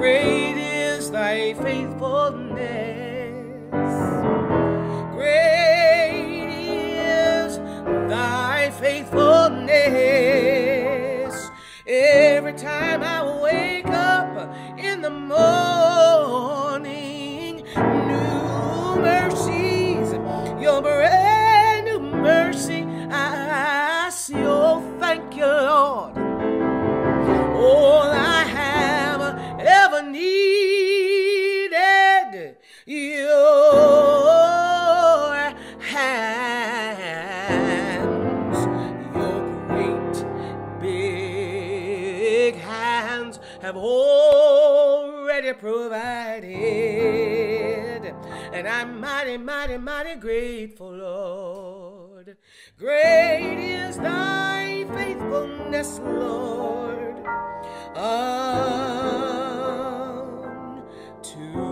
Great is thy faithfulness. Great is thy faithfulness. Every time I wake up in the morning, new mercies, your brand new mercy I see. Oh, thank you, Lord. All I have ever needed, your hands, your great big hands have already provided. And I'm mighty, mighty, mighty grateful, Lord. Great is thy faithfulness, Lord, unto